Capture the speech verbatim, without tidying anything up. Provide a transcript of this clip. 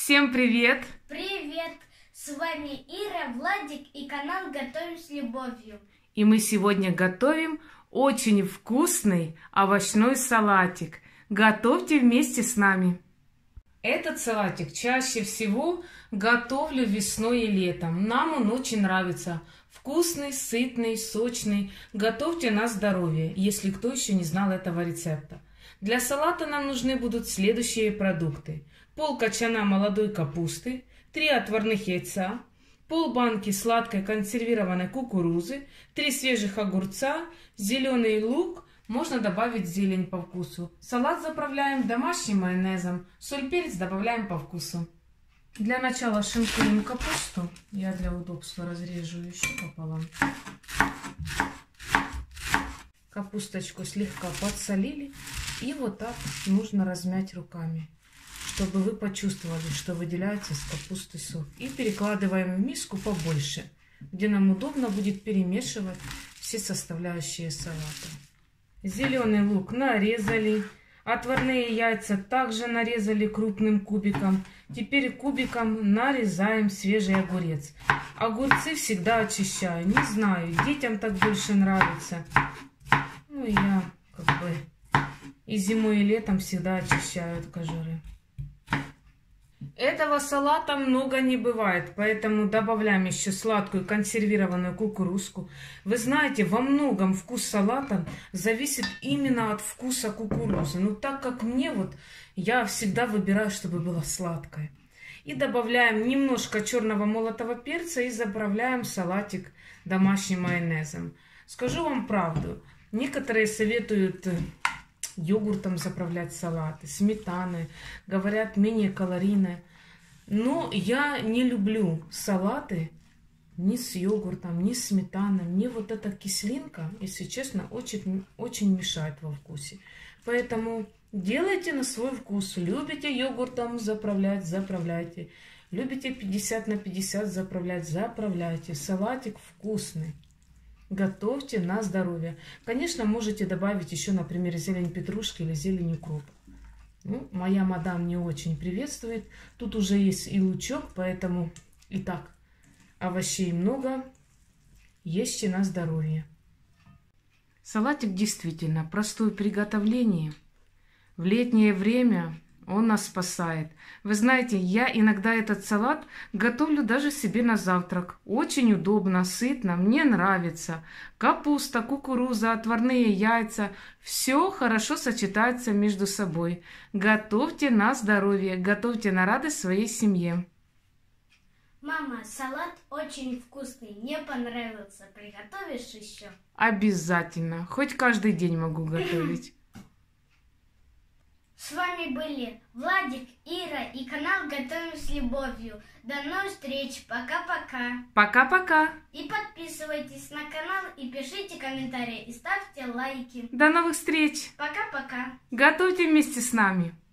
Всем привет! Привет! С вами Ира, Владик и канал Готовим с любовью. И мы сегодня готовим очень вкусный овощной салатик. Готовьте вместе с нами. Этот салатик чаще всего готовлю весной и летом. Нам он очень нравится. Вкусный, сытный, сочный. Готовьте на здоровье, если кто еще не знал этого рецепта. Для салата нам нужны будут следующие продукты. Пол кочана молодой капусты, три отварных яйца, пол банки сладкой консервированной кукурузы, три свежих огурца, зеленый лук, можно добавить зелень по вкусу. Салат заправляем домашним майонезом, соль, перец добавляем по вкусу. Для начала шинкуем капусту. Я для удобства разрежу еще пополам. Капусточку слегка подсолили. И вот так нужно размять руками, чтобы вы почувствовали, что выделяется с капусты сок. И перекладываем в миску побольше, где нам удобно будет перемешивать все составляющие салата. Зеленый лук нарезали. Отварные яйца также нарезали крупным кубиком. Теперь кубиком нарезаем свежий огурец. Огурцы всегда очищаю. Не знаю, детям так больше нравится. Ну, я как бы и зимой, и летом всегда очищаю от кожуры. Этого салата много не бывает, поэтому добавляем еще сладкую консервированную кукурузку. Вы знаете, во многом вкус салата зависит именно от вкуса кукурузы. Но так как мне вот, я всегда выбираю, чтобы было сладкое. И добавляем немножко черного молотого перца и заправляем салатик домашним майонезом. Скажу вам правду, некоторые советуют йогуртом заправлять салаты, сметаной, говорят, менее калорийные. Но я не люблю салаты ни с йогуртом, ни с сметаной. Мне вот эта кислинка, если честно, очень, очень мешает во вкусе. Поэтому делайте на свой вкус. Любите йогуртом заправлять, заправляйте. Любите пятьдесят на пятьдесят заправлять, заправляйте. Салатик вкусный. Готовьте на здоровье. Конечно, можете добавить еще, например, зелень петрушки или зелень укропа. Ну, моя мадам не очень приветствует. Тут уже есть и лучок, поэтому и так овощей много. Ешьте на здоровье. Салатик действительно простой в приготовлении. В летнее время он нас спасает. Вы знаете, я иногда этот салат готовлю даже себе на завтрак. Очень удобно, сытно, мне нравится. Капуста, кукуруза, отварные яйца. Все хорошо сочетается между собой. Готовьте на здоровье, готовьте на радость своей семье. Мама, салат очень вкусный, мне понравился. Приготовишь еще? Обязательно. Хоть каждый день могу готовить. С вами были Владик, Ира и канал Готовим с любовью. До новых встреч. Пока-пока. Пока-пока. И подписывайтесь на канал, и пишите комментарии, и ставьте лайки. До новых встреч. Пока-пока. Готовьте вместе с нами.